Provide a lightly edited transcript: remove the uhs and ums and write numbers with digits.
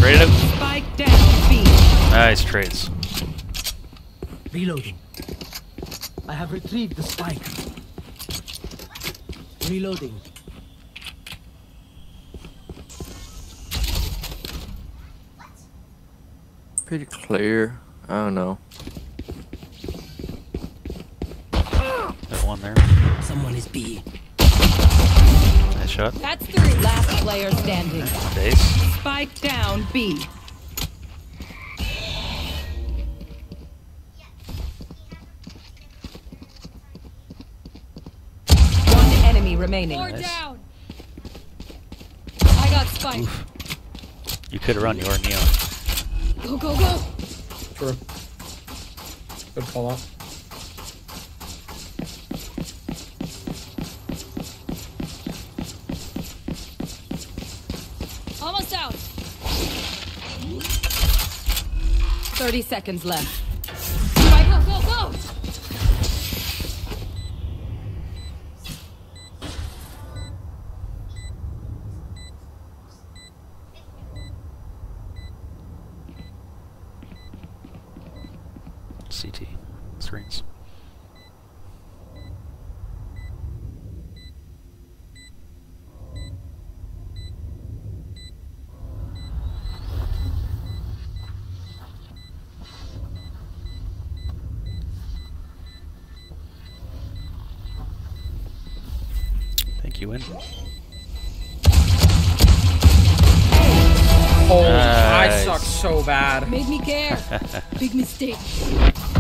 Trade it. Spike down B. Nice trades. Reloading. I have retrieved the spike. Reloading. Pretty clear. I don't know. That one there. Someone is B. Nice shot. That's 3. Last player standing. Base. Spike down B. One enemy remaining. Nice. Down. I got spike. Oof. You could have run your Neon. Go, go, go. True. Good call out. Almost out. 30 seconds left. Spike, go, go, go. CT. Screens. Think you win. Oh, I Nice. suck so bad. Made me care. Big mistake.